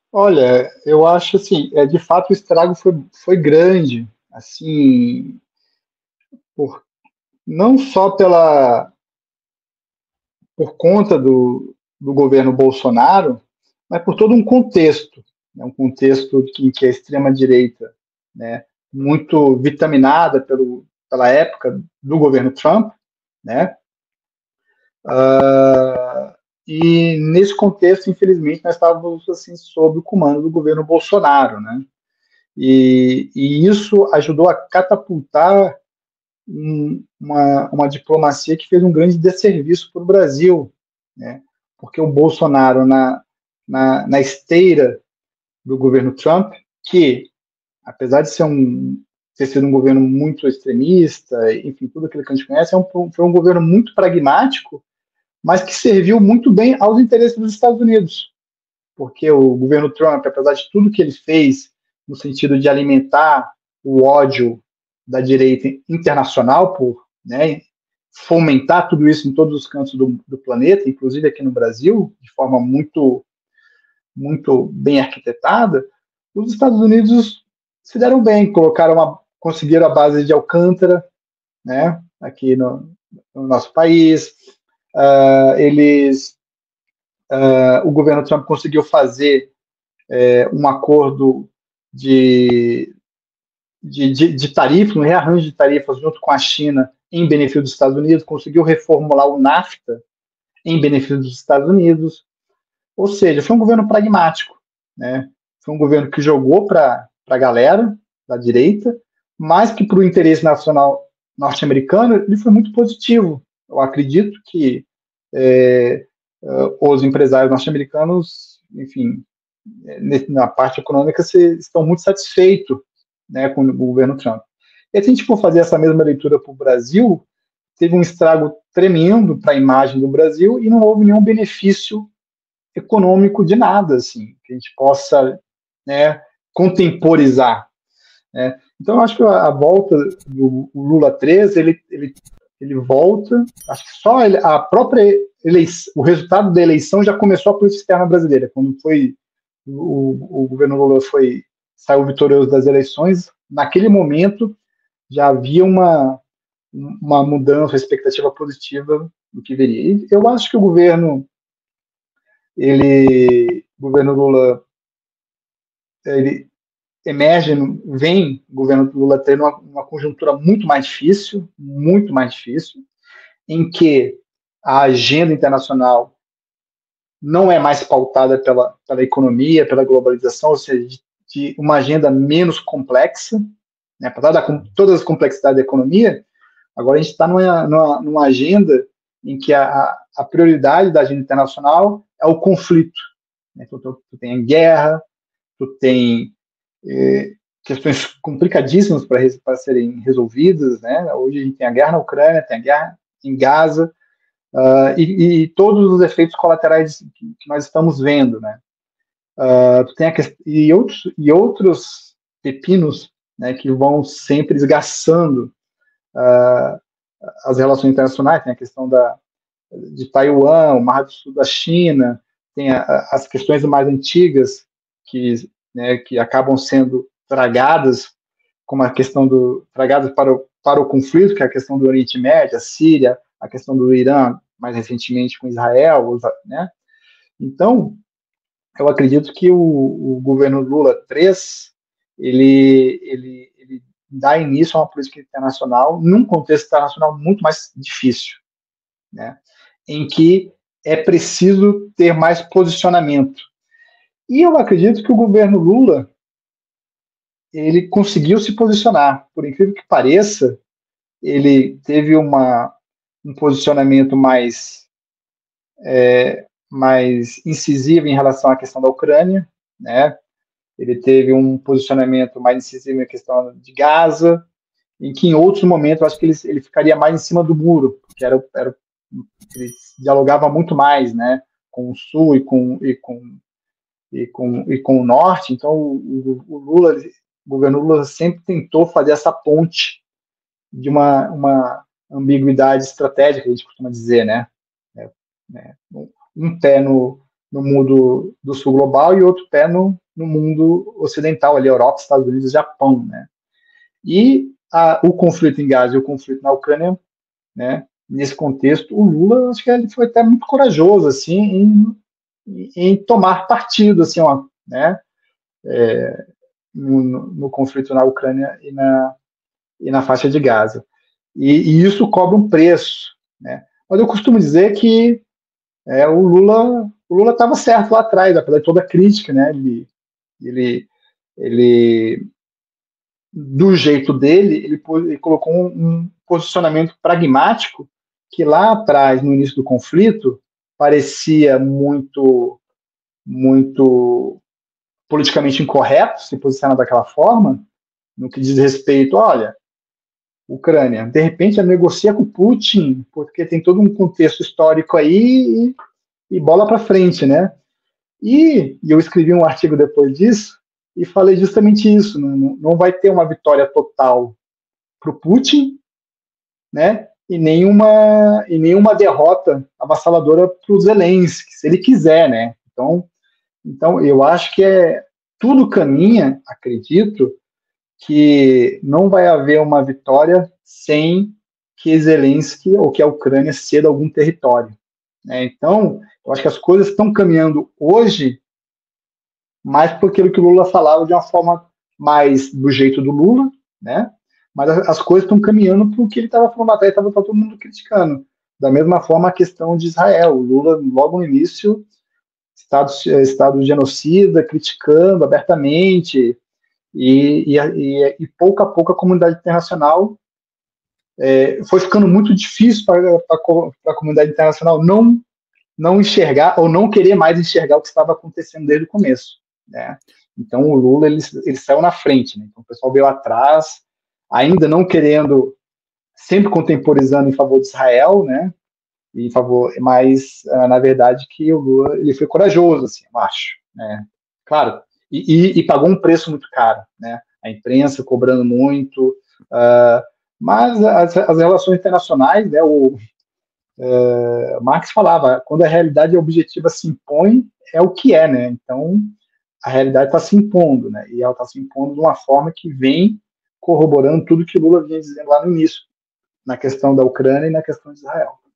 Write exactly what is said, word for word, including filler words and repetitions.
Olha, eu acho assim, é, de fato o estrago foi, foi grande, assim, por, não só pela, por conta do, do governo Bolsonaro, mas por todo um contexto, né, um contexto em que a extrema-direita, né, muito vitaminada pelo, pela época do governo Trump, né, uh, e nesse contexto, infelizmente, nós estávamos assim, sob o comando do governo Bolsonaro, né, e, e isso ajudou a catapultar um, uma, uma diplomacia que fez um grande desserviço para o Brasil, né? Porque o Bolsonaro, na, na, na esteira do governo Trump, que, apesar de ser um, ter sido um governo muito extremista, enfim, tudo aquilo que a gente conhece, é um, foi um governo muito pragmático, mas que serviu muito bem aos interesses dos Estados Unidos. Porque o governo Trump, apesar de tudo que ele fez no sentido de alimentar o ódio da direita internacional por, né, fomentar tudo isso em todos os cantos do, do planeta, inclusive aqui no Brasil, de forma muito, muito bem arquitetada, os Estados Unidos se deram bem, colocaram uma, conseguiram a base de Alcântara, né, aqui no, no nosso país. Uh, eles, uh, o governo Trump conseguiu fazer é, um acordo de, de, de, de tarifa, um rearranjo de tarifas junto com a China em benefício dos Estados Unidos, conseguiu reformular o NAFTA em benefício dos Estados Unidos. Ou seja, foi um governo pragmático, né? Foi um governo que jogou para a galera da direita, mas que para o interesse nacional norte-americano ele foi muito positivo. Eu acredito que é, os empresários norte-americanos, enfim, na parte econômica, se, estão muito satisfeitos, né, com o governo Trump. E se a gente for fazer essa mesma leitura para o Brasil, teve um estrago tremendo para a imagem do Brasil e não houve nenhum benefício econômico de nada, assim, que a gente possa, né, contemporizar, né? Então, eu acho que a, a volta do Lula treze, ele, ele, ele volta, acho que só ele, a própria eleição, o resultado da eleição já começou a política externa brasileira, quando foi o, o governo Lula foi, saiu vitorioso das eleições, naquele momento já havia uma, uma mudança, uma expectativa positiva do que viria. E eu acho que o governo, ele, o governo Lula, ele emerge, vem o governo Lula tendo uma, uma conjuntura muito mais difícil, muito mais difícil, em que a agenda internacional não é mais pautada pela, pela economia, pela globalização, ou seja, de, de uma agenda menos complexa, né? Apesar de todas as complexidades da economia, agora a gente está numa, numa, numa agenda em que a, a prioridade da agenda internacional é o conflito. Né? Então, tu, tu tem guerra, tu tem eh, questões complicadíssimas para serem resolvidas. Né? Hoje a gente tem a guerra na Ucrânia, tem a guerra em Gaza, uh, e, e todos os efeitos colaterais que, que nós estamos vendo. Né? Uh, tem a, e, outros, e outros pepinos, né, que vão sempre esgaçando uh, as relações internacionais. Tem a questão da, de Taiwan, o Mar do Sul da China, tem a, a, as questões mais antigas que, né, que acabam sendo tragadas, como a questão do tragadas para o, para o conflito, que é a questão do Oriente Médio, a Síria, a questão do Irã, mais recentemente com Israel, né? Então, eu acredito que o, o governo Lula três, ele, ele, ele dá início a uma política internacional num contexto internacional muito mais difícil, né? Em que é preciso ter mais posicionamento. E eu acredito que o governo Lula, ele conseguiu se posicionar. Por incrível que pareça, ele teve uma, um posicionamento mais, é, mais incisivo em relação à questão da Ucrânia, né? Ele teve um posicionamento mais incisivo na questão de Gaza, em que em outros momentos eu acho que ele, ele ficaria mais em cima do muro, porque era, era, ele dialogava muito mais, né, com o Sul e com, e com, e com, e com o Norte. Então o, o Lula, o governo Lula sempre tentou fazer essa ponte de uma, uma ambiguidade estratégica, a gente costuma dizer, né, é, é, um pé no, no mundo do sul global e outro pé no, no mundo ocidental, ali, Europa, Estados Unidos e Japão, né? E a, o conflito em Gaza e o conflito na Ucrânia, né? Nesse contexto, o Lula, acho que ele foi até muito corajoso, assim, em, em tomar partido, assim, ó, né? É, no, no conflito na Ucrânia e na, e na faixa de Gaza. E, e isso cobra um preço, né? Mas eu costumo dizer que é, o Lula o Lula estava certo lá atrás, apesar de toda a crítica, né? Ele, ele, ele do jeito dele, ele, ele colocou um, um posicionamento pragmático que lá atrás, no início do conflito, parecia muito, muito politicamente incorreto se posicionar daquela forma, no que diz respeito, olha, Ucrânia, de repente ela negocia com Putin, porque tem todo um contexto histórico aí e, e bola para frente, né? E, e eu escrevi um artigo depois disso e falei justamente isso, não, não vai ter uma vitória total para o Putin, né? E nenhuma, e nenhuma derrota avassaladora para o Zelensky, se ele quiser, né? Então, então eu acho que é tudo caminha, acredito, que não vai haver uma vitória sem que Zelensky ou que a Ucrânia ceda algum território, né? Então, eu acho que as coisas estão caminhando hoje mais por aquilo que o Lula falava de uma forma mais do jeito do Lula, né? Mas as coisas estão caminhando para o que ele estava falando até, estava todo mundo criticando. Da mesma forma, a questão de Israel. O Lula, logo no início, Estado, estado genocida, criticando abertamente, e, e, e, e pouco a pouco a comunidade internacional é, foi ficando muito difícil para a comunidade internacional não, não enxergar ou não querer mais enxergar o que estava acontecendo desde o começo, né? Então o Lula ele, ele saiu na frente, né? Então o pessoal veio atrás, ainda não querendo, sempre contemporizando em favor de Israel, né? Em favor, mas na verdade que o Lula ele foi corajoso, assim, eu acho, né? Claro, e, e, e pagou um preço muito caro, né? A imprensa cobrando muito, uh, mas as, as relações internacionais, né? O uh, Marx falava, quando a realidade objetiva se impõe, é o que é, né? Então a realidade está se impondo, né? E ela está se impondo de uma forma que vem corroborando tudo que Lula vinha dizendo lá no início, na questão da Ucrânia e na questão de Israel.